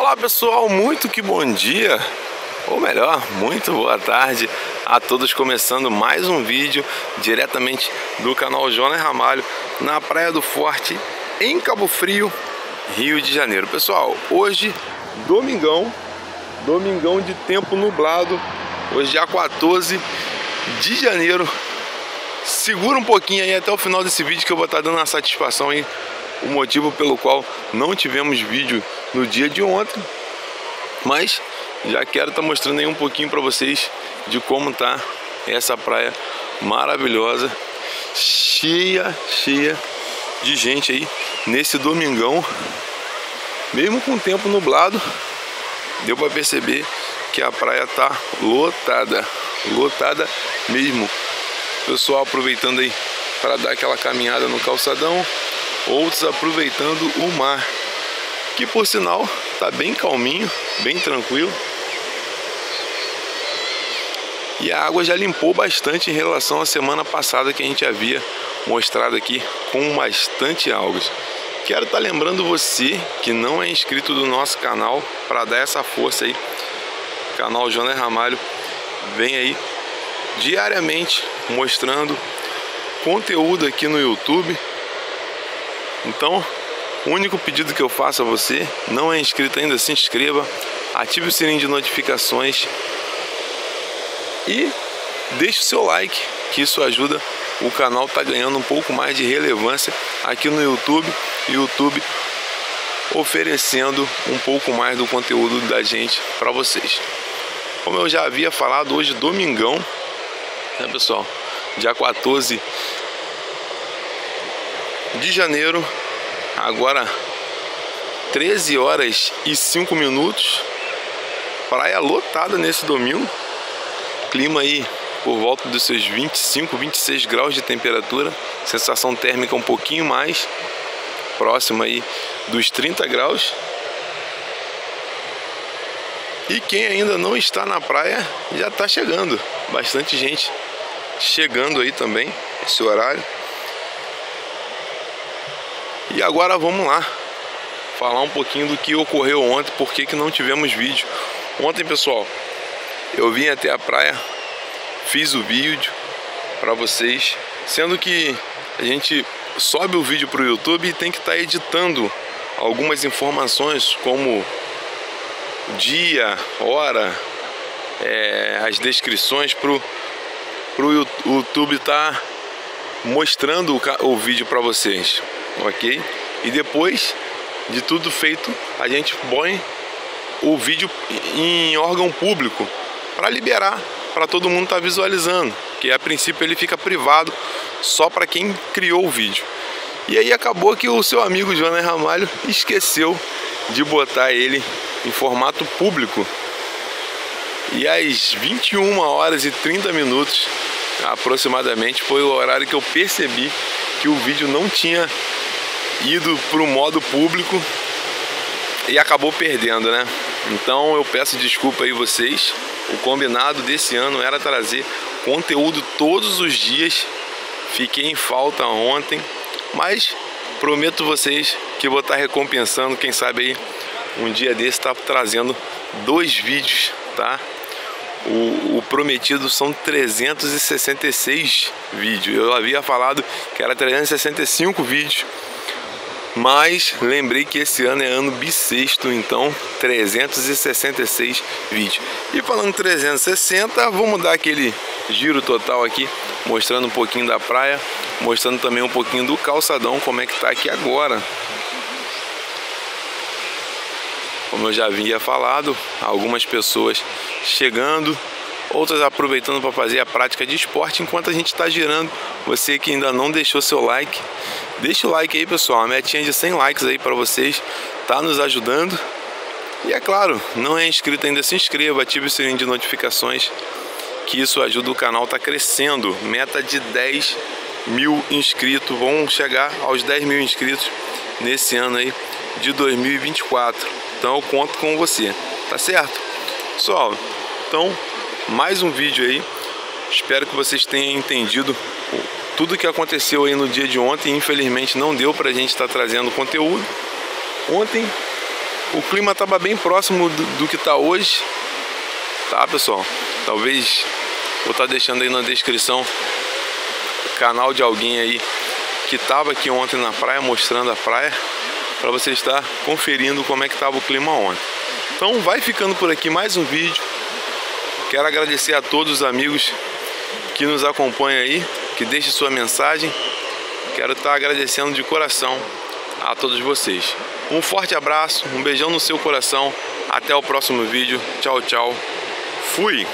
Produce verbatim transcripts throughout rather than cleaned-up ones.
Olá pessoal, muito que bom dia, ou melhor, muito boa tarde a todos, começando mais um vídeo diretamente do canal Jonas Ramalho na Praia do Forte, em Cabo Frio, Rio de Janeiro. Pessoal, hoje, domingão, domingão de tempo nublado, hoje dia quatorze de janeiro. Segura um pouquinho aí até o final desse vídeo que eu vou estar dando uma satisfação aí, o motivo pelo qual não tivemos vídeo no dia de ontem, mas já quero estar mostrando aí um pouquinho para vocês de como tá essa praia maravilhosa, cheia, cheia de gente aí nesse domingão, mesmo com o tempo nublado, deu para perceber que a praia tá lotada, lotada mesmo. Pessoal aproveitando aí para dar aquela caminhada no calçadão, outros aproveitando o mar, que por sinal tá bem calminho, bem tranquilo. E a água já limpou bastante em relação à semana passada que a gente havia mostrado aqui com bastante algas. Quero estar lembrando você que não é inscrito do nosso canal para dar essa força aí. O canal Jonas Ramalho vem aí diariamente mostrando conteúdo aqui no YouTube. Então, o único pedido que eu faço a você, não é inscrito ainda, se inscreva, ative o sininho de notificações e deixe o seu like, que isso ajuda o canal tá ganhando um pouco mais de relevância aqui no YouTube, YouTube oferecendo um pouco mais do conteúdo da gente para vocês. Como eu já havia falado, hoje domingão, né, pessoal, dia quatorze de janeiro, agora treze horas e cinco minutos, praia lotada nesse domingo, clima aí por volta dos seus vinte e cinco, vinte e seis graus de temperatura, sensação térmica um pouquinho mais próxima aí dos trinta graus. E quem ainda não está na praia já está chegando, bastante gente chegando aí também esse horário. E agora vamos lá falar um pouquinho do que ocorreu ontem, por que que não tivemos vídeo. Ontem, pessoal, eu vim até a praia, fiz o vídeo para vocês, sendo que a gente sobe o vídeo para o YouTube e tem que estar editando algumas informações como dia, hora, é, as descrições para o YouTube estar mostrando o, o vídeo para vocês, ok? E depois de tudo feito, a gente põe o vídeo em órgão público para liberar, para todo mundo estar visualizando, que a princípio ele fica privado só para quem criou o vídeo. E aí acabou que o seu amigo Jonas Ramalho esqueceu de botar ele em formato público. E às vinte e uma horas e trinta minutos aproximadamente foi o horário que eu percebi que o vídeo não tinha ido para o modo público e acabou perdendo, né? Então eu peço desculpa aí vocês. O combinado desse ano era trazer conteúdo todos os dias. Fiquei em falta ontem, mas prometo vocês que vou estar recompensando, quem sabe aí um dia desse tá trazendo dois vídeos, tá? O, o prometido são trezentos e sessenta e seis vídeos. Eu havia falado que era trezentos e sessenta e cinco vídeos, mas lembrei que esse ano é ano bissexto, então trezentos e sessenta e seis vídeos. E falando trezentos e sessenta, vamos dar aquele giro total aqui, mostrando um pouquinho da praia, mostrando também um pouquinho do calçadão, como é que tá aqui agora. Como eu já havia falado, algumas pessoas chegando, outras aproveitando para fazer a prática de esporte enquanto a gente está girando. Você que ainda não deixou seu like, deixa o like aí, pessoal. A metinha de cem likes aí para vocês tá nos ajudando. E é claro, não é inscrito ainda, se inscreva, ative o sininho de notificações, que isso ajuda o canal, tá crescendo. Meta de dez mil inscritos, vamos chegar aos dez mil inscritos nesse ano aí de dois mil e vinte e quatro. Então eu conto com você, tá certo? Pessoal, então mais um vídeo aí. Espero que vocês tenham entendido tudo que aconteceu aí no dia de ontem. Infelizmente não deu pra gente estar trazendo conteúdo. Ontem o clima estava bem próximo do, do que está hoje, tá, pessoal? Talvez vou estar deixando aí na descrição o canal de alguém aí que estava aqui ontem na praia, mostrando a praia, para você estar conferindo como é que estava o clima ontem. Então vai ficando por aqui mais um vídeo. Quero agradecer a todos os amigos que nos acompanham aí, que deixem sua mensagem. Quero estar agradecendo de coração a todos vocês. Um forte abraço, um beijão no seu coração. Até o próximo vídeo. Tchau, tchau. Fui!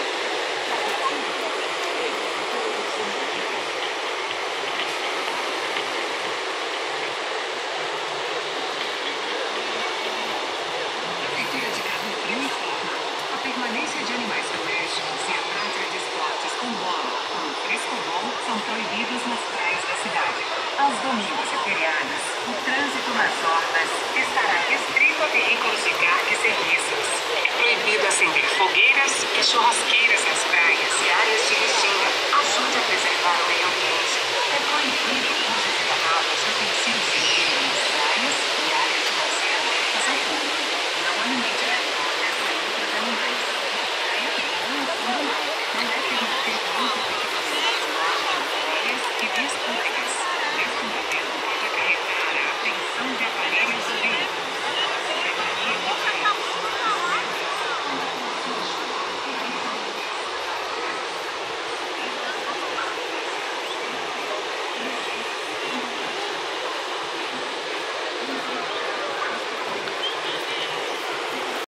A permanência de animais domésticos e a prática de esportes com bola, como frescobol, são proibidos nas praias da cidade. Aos domingos e feriados, o trânsito nas orlas estará restrito a veículos de carga e serviços. É proibido acender fogueiras e churrasqueiras nas praias e áreas de restinga. Ajude a preservar o meio ambiente.